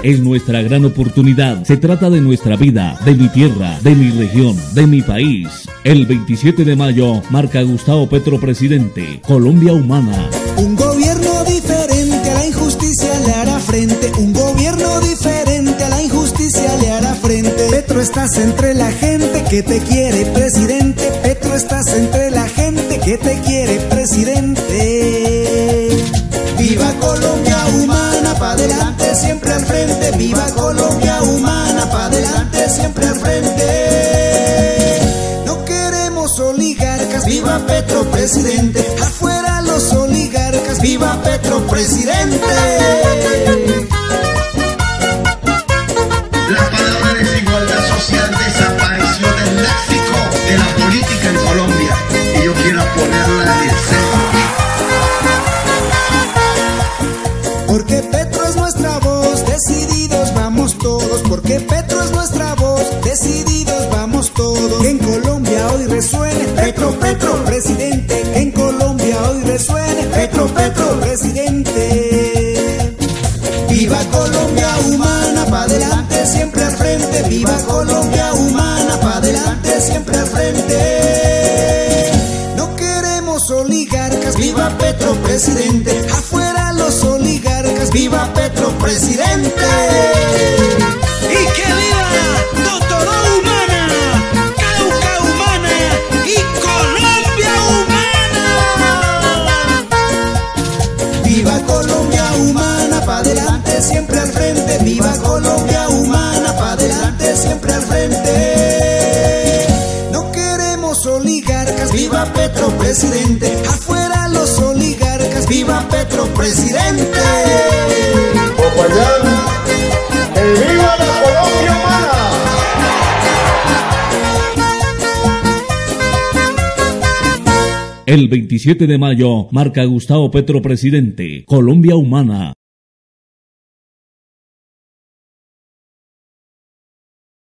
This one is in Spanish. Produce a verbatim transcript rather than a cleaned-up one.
es nuestra gran oportunidad. Se trata de nuestra vida, de mi tierra, de mi región, de mi país. El veintisiete de mayo marca Gustavo Petro presidente. Colombia Humana. Un gobierno diferente a la injusticia le hará frente. Un gobierno diferente a la injusticia le hará frente. Petro, estás entre la gente que te quiere presidente. Petro, estás entre la gente que te quiere presidente. Viva Colombia Humana, pa' adelante siempre al frente. Viva Colombia Humana, pa' adelante siempre al frente. No queremos oligarcas, viva Petro presidente. Afuera los oligarcas, viva Petro presidente. La palabra desigualdad social desapareció del léxico de la política en Colombia y yo quiero ponerla en el centro. Porque Petro es nuestra voz, decididos vamos todos. Porque Petro es nuestra voz, decididos vamos todos. Que en Colombia hoy resuene Petro, Petro, presidente. Que en Colombia hoy resuene Petro, Petro, presidente. Viva Colombia Humana, pa' adelante siempre al frente. Viva Colombia Humana, pa' adelante siempre al frente. No queremos oligarcas, viva Petro presidente. Afuera los oligarcas, viva Petro presidente. Y que viva Totoro Humana, Cauca Humana y Colombia Humana. Viva Colombia Humana, pa' adelante siempre al frente. Viva Colombia Humana, pa' adelante siempre al frente. No queremos oligarcas, viva Petro presidente. Afuera los oligarcas, viva Petro presidente. Popayán, ¡que viva la Colombia Humana! El veintisiete de mayo marca Gustavo Petro presidente. Colombia Humana.